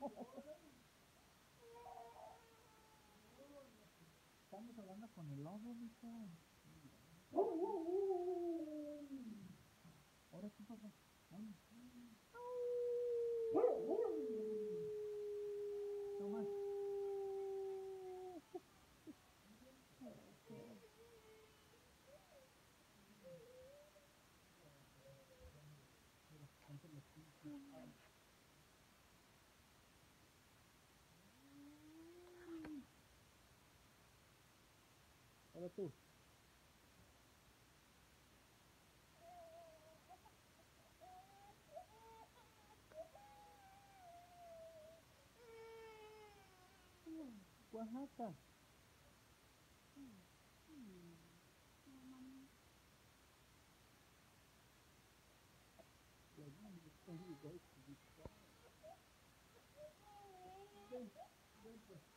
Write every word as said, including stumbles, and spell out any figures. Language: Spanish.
Estamos hablando con el lobo, mijo. Ahora sí, papá. Ay. Toma. Mira, ponte los pies. Ahora tú. Oaxaca. Like, man, it's so you guys to be quiet. Ven, ven, pues.